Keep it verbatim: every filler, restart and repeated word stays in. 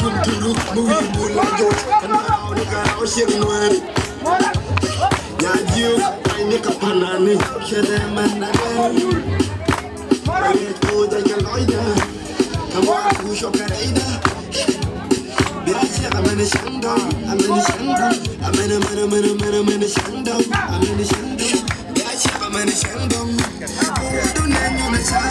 tulu movie bula jo now the girl shit no ya you I need a panani shede man na I go da ya loida come on ku shokarida I'm in a shandong, I'm in a shandong, I'm in a man, I'm in a man, I'm in a shandong, I'm in a shandong, I'm in a shandong, I don't know.